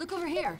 Look over here.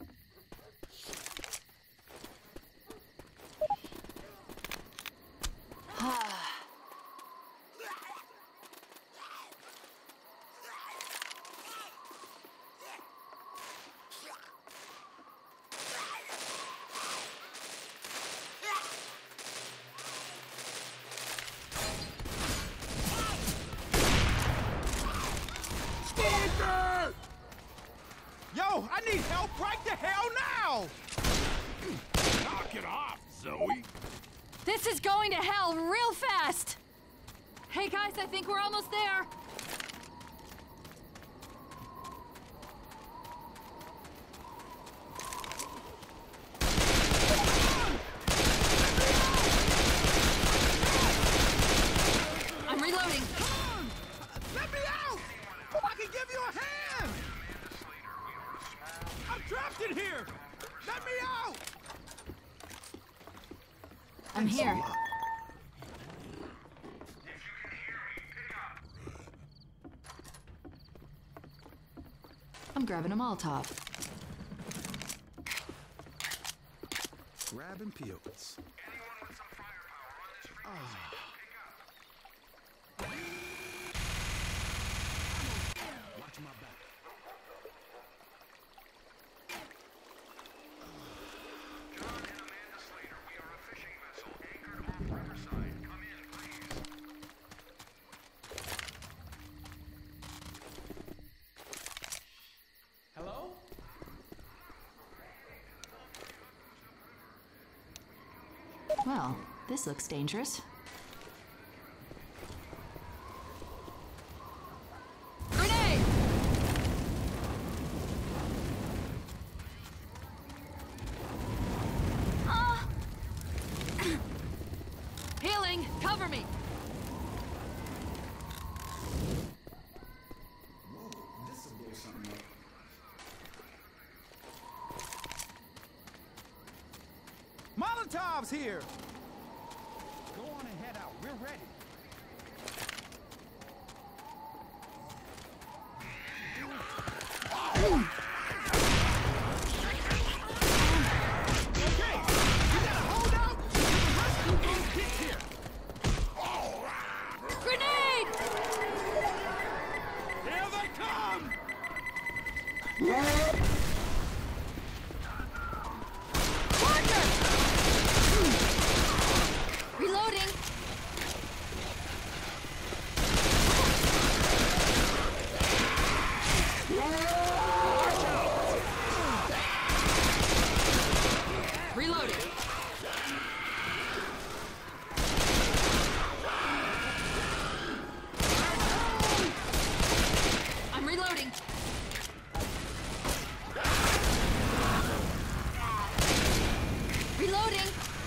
Yo, I need help right the hell now! Knock it off, Zoe! This is going to hell real fast! Hey guys, I think we're almost there! I'm reloading! Let me out! I can give you a hand! I'm trapped in here! Let me out! I'm here. I'm grabbing a Molotov. Grabbing peels. Watch my back. John and Amanda Slater, we are a fishing vessel anchored off Riverside. Come in, please. Hello? Well, this looks dangerous. Grenade! Healing! Cover me! This'll blow something up. Molotov's here! Go on and head out. We're ready. Okay, you gotta hold out until the rescue boat gets here. Grenade! Here they come! Charger! Reloading! Reloading! I'm reloading! Reloading!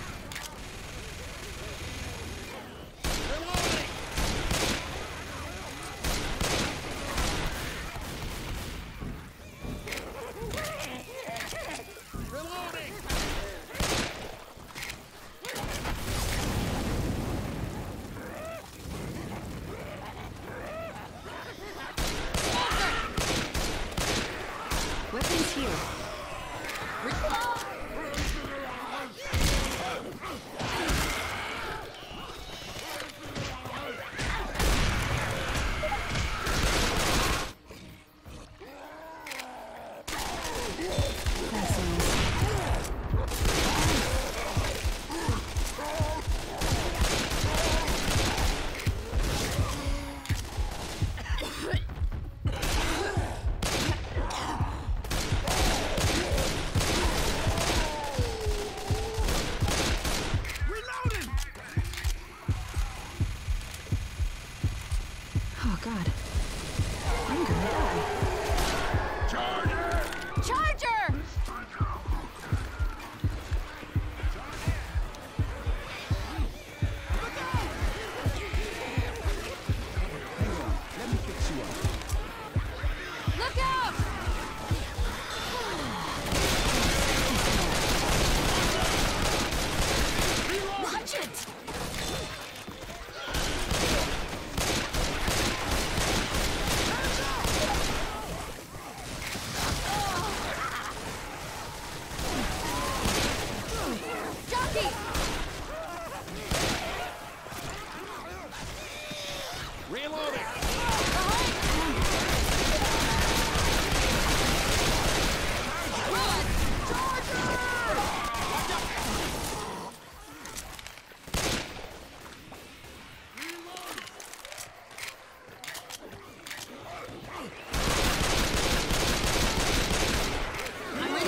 Weapons here. Oh God. I'm gonna die. Charger! Charger!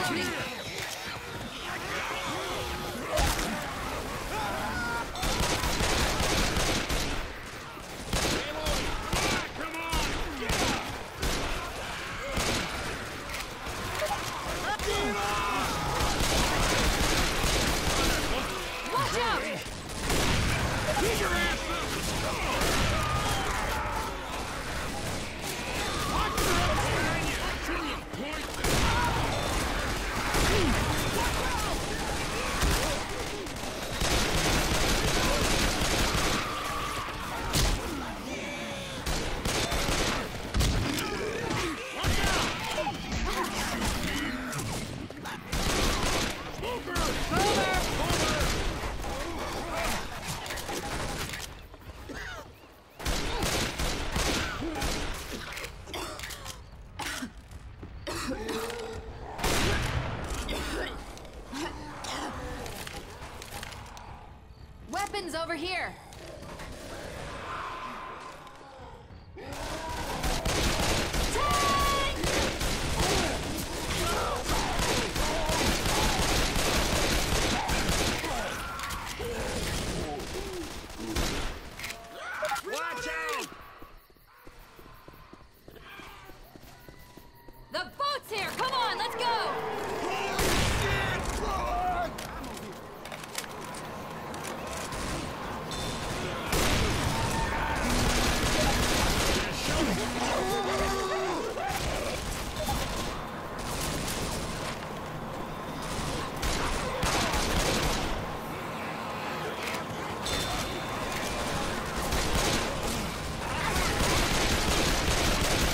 Reloading. Watch out! Get your ass up! Weapons over here. Watch out! The boat's here! Come on, let's go!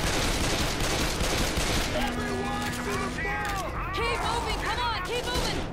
Keep moving! Come on, keep moving!